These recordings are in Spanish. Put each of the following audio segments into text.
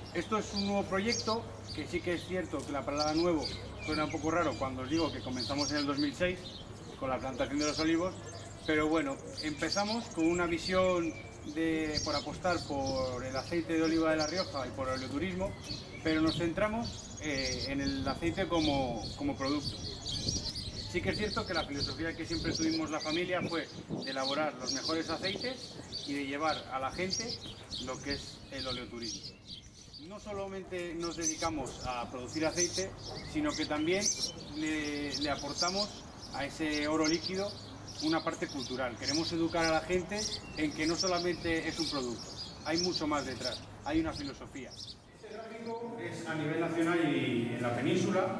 Esto es un nuevo proyecto, que sí que es cierto que la palabra nuevo suena un poco raro cuando os digo que comenzamos en el 2006 con la plantación de los olivos, pero bueno, empezamos con una visión por apostar por el aceite de oliva de La Rioja y por el oleoturismo, pero nos centramos en el aceite como producto. Sí que es cierto que la filosofía que siempre tuvimos la familia fue de elaborar los mejores aceites y de llevar a la gente lo que es el oleoturismo. No solamente nos dedicamos a producir aceite, sino que también le aportamos a ese oro líquido una parte cultural. Queremos educar a la gente en que no solamente es un producto, hay mucho más detrás, hay una filosofía. Este gráfico es a nivel nacional y en la península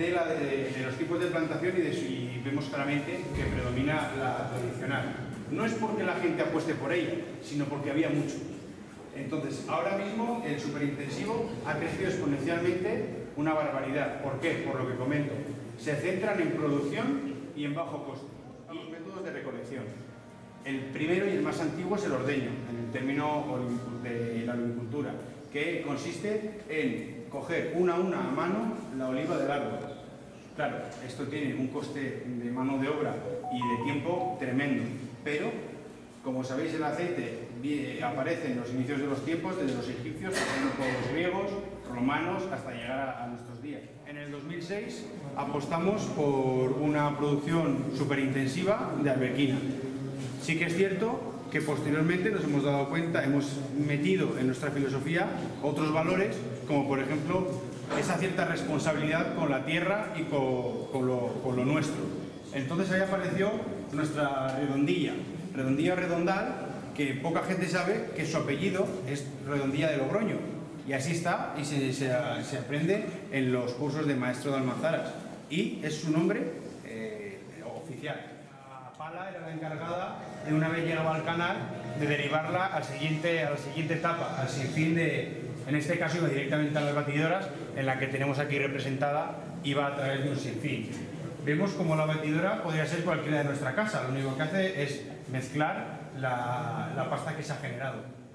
de los tipos de plantación y vemos claramente que predomina la tradicional. No es porque la gente apueste por ella, sino porque había mucho. Entonces, ahora mismo el superintensivo ha crecido exponencialmente una barbaridad. ¿Por qué? Por lo que comento. Se centran en producción y en bajo coste. A los métodos de recolección. El primero y el más antiguo es el ordeño, en el término de la olivicultura, que consiste en coger una a mano la oliva del árbol. Claro, esto tiene un coste de mano de obra y de tiempo tremendo, pero como sabéis el aceite aparece en los inicios de los tiempos, desde los egipcios, pasando por los griegos, romanos, hasta llegar a nuestros días. En el 2006 apostamos por una producción superintensiva de arbequina. Sí que es cierto que posteriormente nos hemos dado cuenta, hemos metido en nuestra filosofía otros valores, como por ejemplo esa cierta responsabilidad con la tierra y con lo nuestro. Entonces ahí apareció nuestra redondilla o redondal, que poca gente sabe que su apellido es Redondilla de Logroño, y así está y se aprende en los cursos de maestro de almazaras, y es su nombre oficial. La pala era la encargada de, una vez llegaba al canal, de derivarla a la siguiente etapa, al sinfín en este caso iba directamente a las batidoras, en la que tenemos aquí representada, iba a través de un sinfín. Vemos como la batidora podría ser cualquiera de nuestra casa, lo único que hace es mezclar la pasta que se ha generado.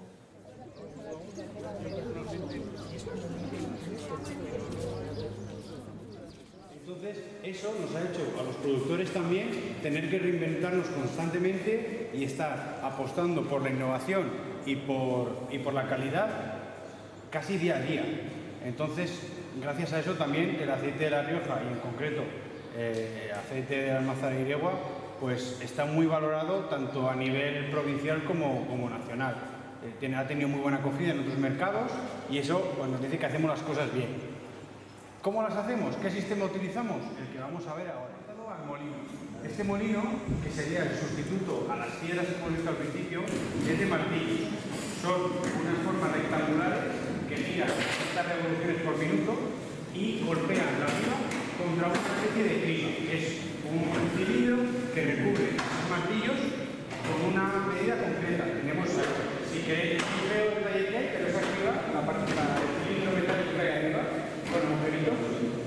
Entonces, eso nos ha hecho a los productores también tener que reinventarnos constantemente y estar apostando por la innovación y por la calidad casi día a día. Entonces, gracias a eso también el aceite de La Rioja y en concreto aceite de Almazara y Iregua, pues está muy valorado tanto a nivel provincial como nacional. Ha tenido muy buena acogida en otros mercados y eso pues, nos dice que hacemos las cosas bien. ¿Cómo las hacemos? ¿Qué sistema utilizamos? El que vamos a ver ahora. Al molino. Este molino, que sería el sustituto a las piedras que hemos visto al principio, es de martillos. Son unas formas rectangulares que giran estas revoluciones por minuto y golpean la riba contra una especie de criba. Es un cilindro que recubre los martillos con una medida concreta. Tenemos, si queréis, no veo el detalle que hay, pero es arriba, la parte del cilindro metálico que hay arriba, con agujeritos.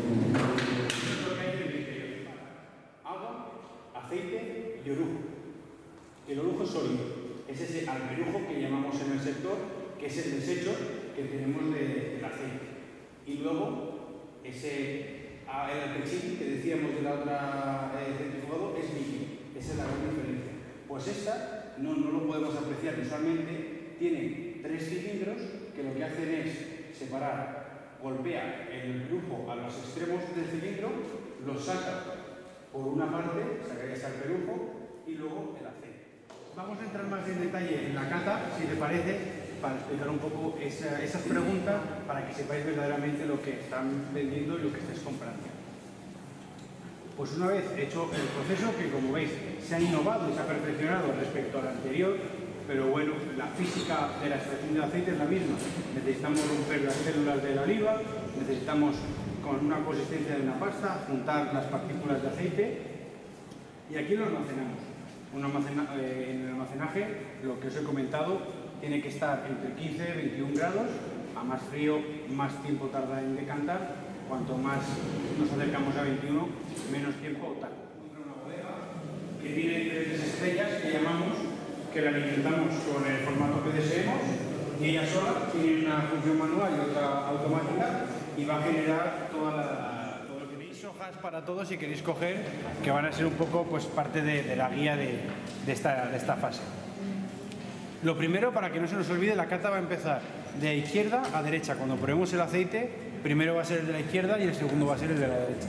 Eso es lo que hay en el interior. Agua, aceite y orujo. El orujo es sólido. Es ese alberujo que llamamos en el sector, que es el desecho que tenemos del aceite. Y luego, el alpechín que decíamos de la otra centrifugado es líquido. Esa es la gran diferencia. Pues esta no lo podemos apreciar visualmente. Tiene 3 cilindros que lo que hacen es separar, golpea el alberujo a los extremos del cilindro, lo saca por una parte, sacaría ese alberujo y luego el aceite. Vamos a entrar más en detalle en la cata, si te parece, para explicar un poco esas preguntas para que sepáis verdaderamente lo que están vendiendo y lo que estáis comprando. Pues una vez hecho el proceso, que como veis se ha innovado y se ha perfeccionado respecto al anterior, pero bueno, la física de la extracción del aceite es la misma. Necesitamos romper las células de la oliva, necesitamos con una consistencia de una pasta juntar las partículas de aceite y aquí lo almacenamos. En el almacenaje, lo que os he comentado, tiene que estar entre 15 y 21 grados, a más frío, más tiempo tarda en decantar, cuanto más nos acercamos a 21, menos tiempo tal. Una bodega que tiene 3 estrellas que llamamos, que la alimentamos con el formato que deseemos y ella sola tiene una función manual y otra automática y va a generar todo lo que tenéis hojas para todos si queréis coger, que van a ser un poco pues parte de la guía de esta fase. Lo primero, para que no se nos olvide, la cata va a empezar de izquierda a derecha. Cuando probemos el aceite, primero va a ser el de la izquierda y el segundo va a ser el de la derecha.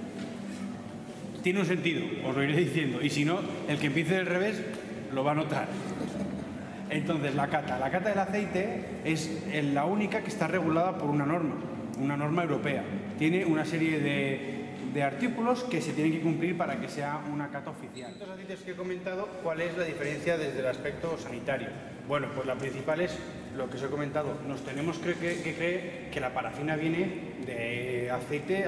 Tiene un sentido, os lo iré diciendo, y si no, el que empiece del revés lo va a notar. Entonces, la cata del aceite es la única que está regulada por una norma europea. Tiene una serie de artículos que se tienen que cumplir para que sea una cata oficial. Estos aceites que he comentado, ¿cuál es la diferencia desde el aspecto sanitario? Bueno, pues la principal es lo que os he comentado. Nos tenemos que creer que la parafina viene de aceite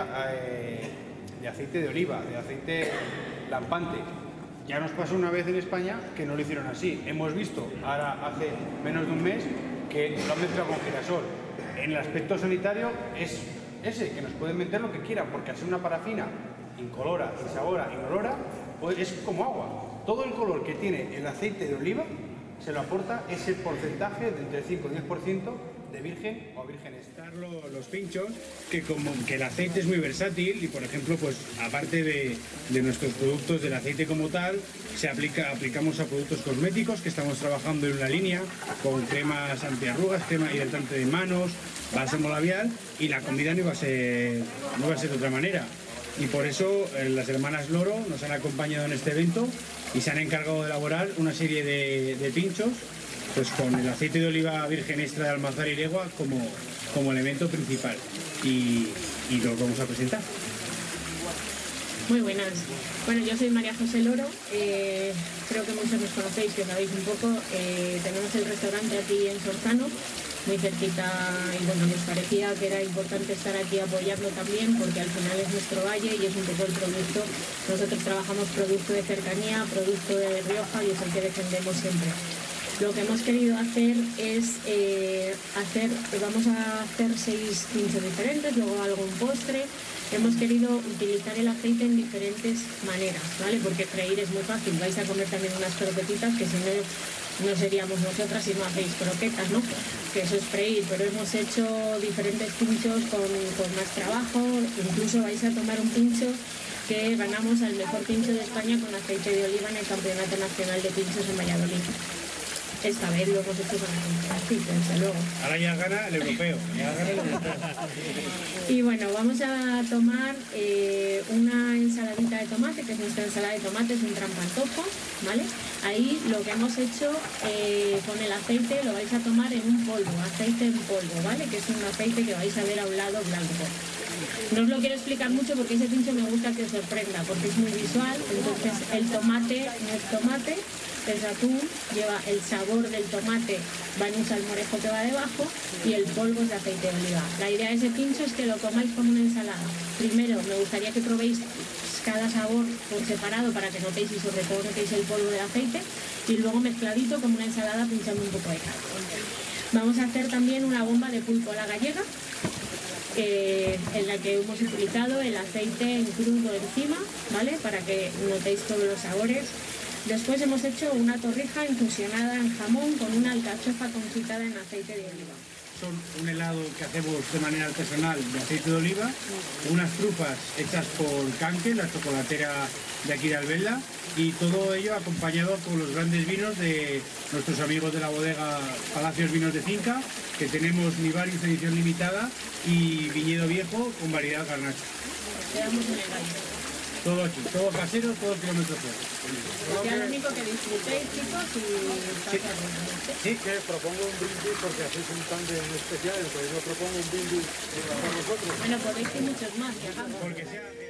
de oliva, de aceite lampante. Ya nos pasó una vez en España que no lo hicieron así. Hemos visto ahora hace menos de un mes que lo han mezclado con girasol. En el aspecto sanitario es ese, que nos pueden meter lo que quieran, porque al ser una parafina incolora, insabora, inolora, pues es como agua. Todo el color que tiene el aceite de oliva se lo aporta ese porcentaje de entre 5 y 10% de virgen o virgen extra. Los pinchos, que como que el aceite es muy versátil y, por ejemplo, pues aparte de nuestros productos del aceite como tal, aplicamos a productos cosméticos, que estamos trabajando en una línea con cremas antiarrugas, crema hidratante de manos, bálsamo labial, y la comida no iba a ser de otra manera. Y por eso las hermanas Loro nos han acompañado en este evento y se han encargado de elaborar una serie de pinchos pues con el aceite de oliva virgen extra de Almazar y Legua como elemento principal. Y lo vamos a presentar. Muy buenas. Bueno, yo soy María José Loro. Creo que muchos nos conocéis, que sabéis un poco. Tenemos el restaurante aquí en Sorzano, muy cerquita, y bueno, nos parecía que era importante estar aquí apoyarlo también, porque al final es nuestro valle y es un poco el producto. Nosotros trabajamos producto de cercanía, producto de Rioja, y es el que defendemos siempre. Lo que hemos querido hacer es vamos a hacer 6 pinchos diferentes, luego algo en postre. Hemos querido utilizar el aceite en diferentes maneras, ¿vale? Porque freír es muy fácil, vais a comer también unas croquetitas que si no seríamos nosotras si no hacéis croquetas, ¿no? Que eso es freír, pero hemos hecho diferentes pinchos con más trabajo. Incluso vais a tomar un pincho que ganamos al mejor pincho de España con aceite de oliva en el Campeonato Nacional de Pinchos en Valladolid. Esta vez lo hemos hecho con aceite, desde luego. Ahora ya gana el europeo. Y bueno, vamos a tomar una ensaladita de tomate, que es nuestra ensalada de tomate, es un trampantojo, ¿vale? Ahí lo que hemos hecho con el aceite lo vais a tomar en un polvo, aceite en polvo, ¿vale? Que es un aceite que vais a ver a un lado blanco. No os lo quiero explicar mucho porque ese pincho me gusta que os sorprenda, porque es muy visual. Entonces el tomate no es tomate, es atún, lleva el sabor del tomate, va en un salmorejo que va debajo, y el polvo es de aceite de oliva. La idea de ese pincho es que lo comáis como una ensalada. Primero me gustaría que probéis cada sabor por separado para que notéis, y sobre todo notéis el polvo del aceite, y luego mezcladito como una ensalada pinchando un poco de carne. Vamos a hacer también una bomba de pulpo a la gallega, en la que hemos utilizado el aceite en crudo encima, ¿vale? Para que notéis todos los sabores. Después hemos hecho una torrija infusionada en jamón con una alcachofa confitada en aceite de oliva. Son un helado que hacemos de manera artesanal de aceite de oliva, unas trufas hechas por Canque, la chocolatera de aquí de Albelda, y todo ello acompañado con los grandes vinos de nuestros amigos de la bodega Palacios Vinos de Finca, que tenemos Nivarius edición limitada y Viñedo Viejo con variedad garnacha. Quedamos en el valle. Todo aquí, todo casero, todo kilómetro cero. Ya lo único que disfrutéis, chicos, y Sí, que propongo un brindis porque así es un tan especial, entonces yo propongo un brindis para nosotros. bueno, podéis ir muchos más que hagamos. Porque sea